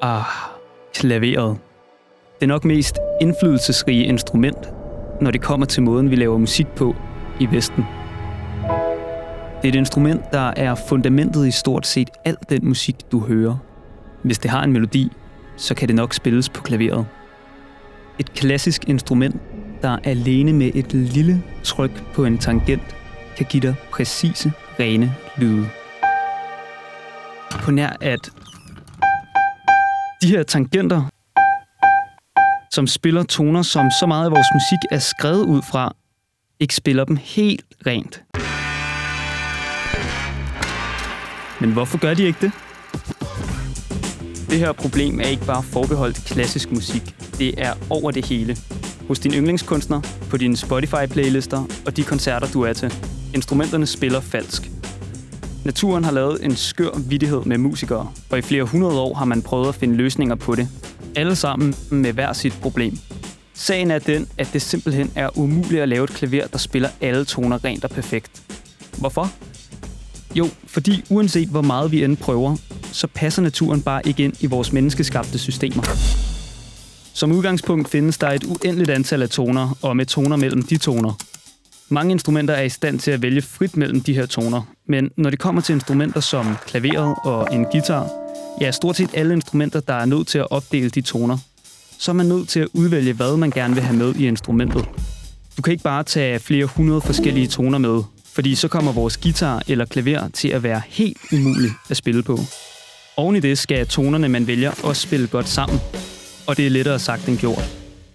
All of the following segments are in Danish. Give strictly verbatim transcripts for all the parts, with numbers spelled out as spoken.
Ah, klaveret. Det nok mest indflydelsesrige instrument, når det kommer til måden, vi laver musik på i Vesten. Det er et instrument, der er fundamentet i stort set al den musik, du hører. Hvis det har en melodi, så kan det nok spilles på klaveret. Et klassisk instrument, der alene med et lille tryk på en tangent, kan give dig præcise, rene lyde. På nær at de her tangenter, som spiller toner, som så meget af vores musik er skrevet ud fra, ikke spiller dem helt rent. Men hvorfor gør de ikke det? Det her problem er ikke bare forbeholdt klassisk musik. Det er over det hele. Hos dine yndlingskunstner, på dine Spotify-playlister og de koncerter, du er til. Instrumenterne spiller falsk. Naturen har lavet en skør vittighed med musikere, og i flere hundrede år har man prøvet at finde løsninger på det. Alle sammen med hver sit problem. Sagen er den, at det simpelthen er umuligt at lave et klaver, der spiller alle toner rent og perfekt. Hvorfor? Jo, fordi uanset hvor meget vi end prøver, så passer naturen bare ikke ind i vores menneskeskabte systemer. Som udgangspunkt findes der et uendeligt antal af toner, og med toner mellem de toner. Mange instrumenter er i stand til at vælge frit mellem de her toner, men når det kommer til instrumenter som klaveret og en guitar, ja, stort set alle instrumenter, der er nødt til at opdele de toner, så er man nødt til at udvælge, hvad man gerne vil have med i instrumentet. Du kan ikke bare tage flere hundrede forskellige toner med, fordi så kommer vores guitar eller klaver til at være helt umuligt at spille på. Oven i det skal tonerne, man vælger, også spille godt sammen, og det er lettere sagt end gjort.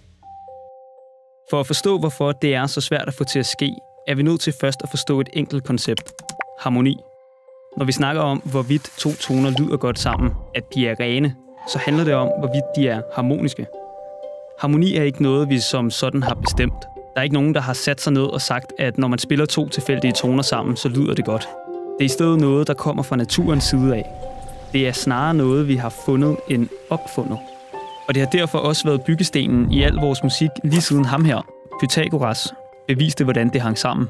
For at forstå, hvorfor det er så svært at få til at ske, er vi nødt til først at forstå et enkelt koncept. Harmoni. Når vi snakker om, hvorvidt to toner lyder godt sammen, at de er rene, så handler det om, hvorvidt de er harmoniske. Harmoni er ikke noget, vi som sådan har bestemt. Der er ikke nogen, der har sat sig ned og sagt, at når man spiller to tilfældige toner sammen, så lyder det godt. Det er i stedet noget, der kommer fra naturens side af. Det er snarere noget, vi har fundet end opfundet. Og det har derfor også været byggestenen i al vores musik lige siden ham her, Pythagoras, beviste, hvordan det hang sammen.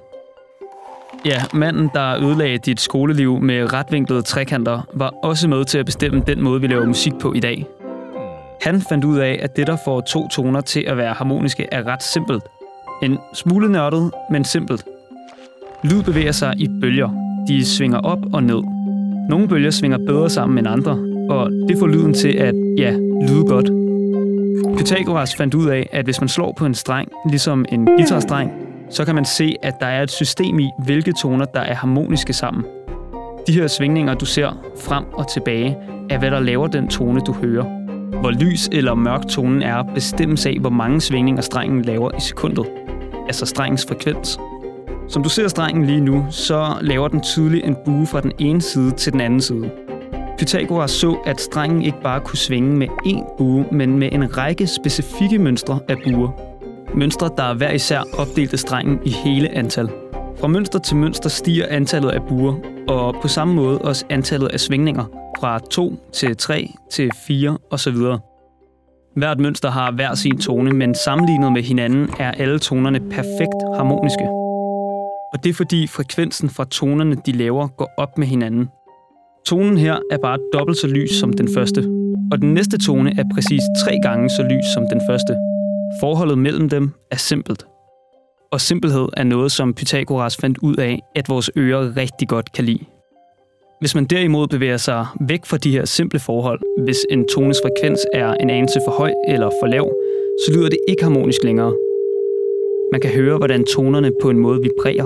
Ja, manden, der ødelagde dit skoleliv med retvinklede trekanter, var også med til at bestemme den måde, vi laver musik på i dag. Han fandt ud af, at det, der får to toner til at være harmoniske, er ret simpelt. En smule nørdet, men simpelt. Lyd bevæger sig i bølger. De svinger op og ned. Nogle bølger svinger bedre sammen end andre, og det får lyden til at, ja, lyde godt. Pythagoras fandt ud af, at hvis man slår på en streng, ligesom en guitarstreng, så kan man se, at der er et system i, hvilke toner, der er harmoniske sammen. De her svingninger, du ser frem og tilbage, er hvad der laver den tone, du hører. Hvor lys eller mørk tonen er, bestemmes af, hvor mange svingninger strengen laver i sekundet. Altså strengens frekvens. Som du ser strengen lige nu, så laver den tydeligt en bue fra den ene side til den anden side. Pythagoras så, at strengen ikke bare kunne svinge med én bue, men med en række specifikke mønstre af buer. Mønstre, der hver især opdelte strengen i hele antal. Fra mønster til mønster stiger antallet af buer, og på samme måde også antallet af svingninger, fra to til tre til fire osv. Hvert mønster har hver sin tone, men sammenlignet med hinanden er alle tonerne perfekt harmoniske. Og det er fordi frekvensen fra tonerne, de laver, går op med hinanden. Tonen her er bare dobbelt så lys som den første, og den næste tone er præcis tre gange så lys som den første. Forholdet mellem dem er simpelt. Og simpelhed er noget, som Pythagoras fandt ud af, at vores ører rigtig godt kan lide. Hvis man derimod bevæger sig væk fra de her simple forhold, hvis en tones frekvens er en anelse for høj eller for lav, så lyder det ikke harmonisk længere. Man kan høre, hvordan tonerne på en måde vibrerer.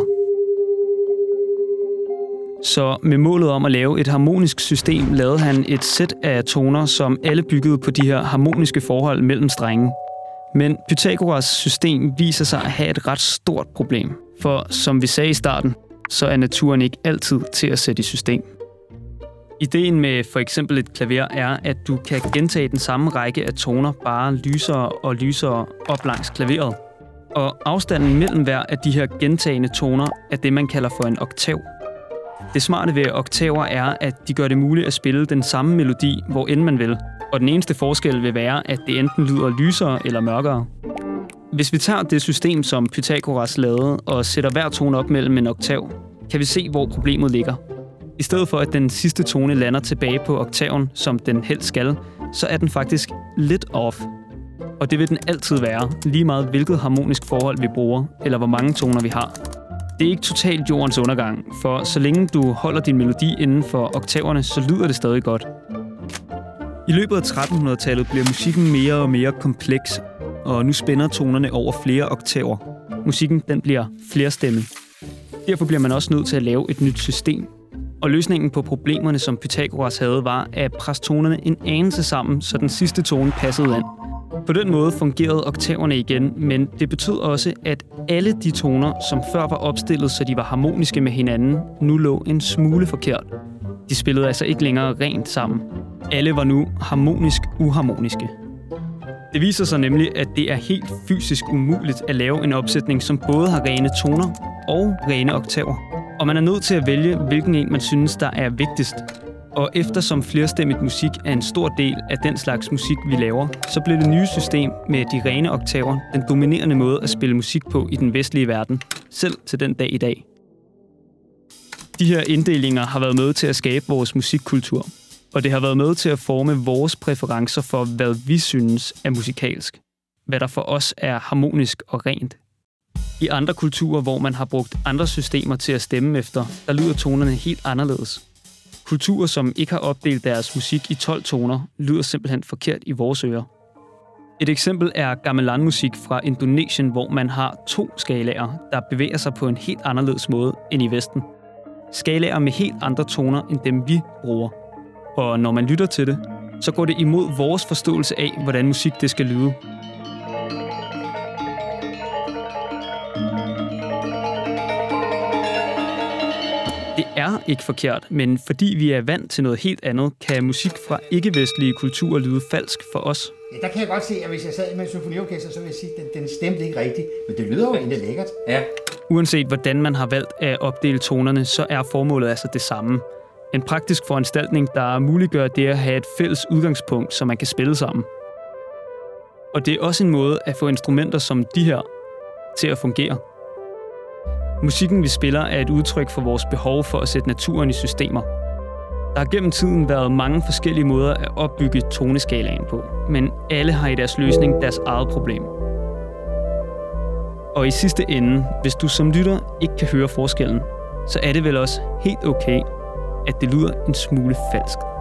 Så med målet om at lave et harmonisk system, lavede han et sæt af toner, som alle byggede på de her harmoniske forhold mellem strenge. Men Pythagoras system viser sig at have et ret stort problem. For som vi sagde i starten, så er naturen ikke altid til at sætte i system. Ideen med for eksempel et klaver er, at du kan gentage den samme række af toner bare lysere og lysere op langs klaveret. Og afstanden mellem hver af de her gentagende toner er det, man kalder for en oktav. Det smarte ved oktaver er, at de gør det muligt at spille den samme melodi, hvor end man vil. Og den eneste forskel vil være, at det enten lyder lysere eller mørkere. Hvis vi tager det system, som Pythagoras lavede, og sætter hver tone op mellem en oktav, kan vi se, hvor problemet ligger. I stedet for, at den sidste tone lander tilbage på oktaven, som den helst skal, så er den faktisk lidt off. Og det vil den altid være, lige meget hvilket harmonisk forhold vi bruger, eller hvor mange toner vi har. Det er ikke totalt jordens undergang, for så længe du holder din melodi inden for oktaverne, så lyder det stadig godt. I løbet af trettenhundredetallet bliver musikken mere og mere kompleks, og nu spænder tonerne over flere oktaver. Musikken den bliver flerstemmig. Derfor bliver man også nødt til at lave et nyt system. Og løsningen på problemerne, som Pythagoras havde, var at presse tonerne en anelse sammen, så den sidste tone passede ind. På den måde fungerede oktaverne igen, men det betød også, at alle de toner, som før var opstillet, så de var harmoniske med hinanden, nu lå en smule forkert. De spillede altså ikke længere rent sammen. Alle var nu harmonisk uharmoniske. Det viser sig nemlig, at det er helt fysisk umuligt at lave en opsætning, som både har rene toner og rene oktaver. Og man er nødt til at vælge, hvilken en man synes, der er vigtigst. Og eftersom flerstemmigt musik er en stor del af den slags musik, vi laver, så blev det nye system med de rene oktaver den dominerende måde at spille musik på i den vestlige verden, selv til den dag i dag. De her inddelinger har været med til at skabe vores musikkultur, og det har været med til at forme vores præferencer for, hvad vi synes er musikalsk. Hvad der for os er harmonisk og rent. I andre kulturer, hvor man har brugt andre systemer til at stemme efter, der lyder tonerne helt anderledes. Kulturer, som ikke har opdelt deres musik i tolv toner, lyder simpelthen forkert i vores ører. Et eksempel er gamelan-musik fra Indonesien, hvor man har to skalaer, der bevæger sig på en helt anderledes måde end i Vesten. Skalaer med helt andre toner end dem, vi bruger. Og når man lytter til det, så går det imod vores forståelse af, hvordan musik det skal lyde. Det er ikke forkert, men fordi vi er vant til noget helt andet, kan musik fra ikke-vestlige kulturer lyde falsk for os. Ja, der kan jeg godt se, at hvis jeg sad med en symfoniorkester, så vil jeg sige, at den, den stemte ikke rigtigt. Men det lyder jo egentlig lækkert. Ja. Uanset hvordan man har valgt at opdele tonerne, så er formålet altså det samme. En praktisk foranstaltning, der muliggør det at have et fælles udgangspunkt, så man kan spille sammen. Og det er også en måde at få instrumenter som de her til at fungere. Musikken, vi spiller, er et udtryk for vores behov for at sætte naturen i systemer. Der har gennem tiden været mange forskellige måder at opbygge toneskalaen på, men alle har i deres løsning deres eget problem. Og i sidste ende, hvis du som lytter ikke kan høre forskellen, så er det vel også helt okay, at det lyder en smule falsk.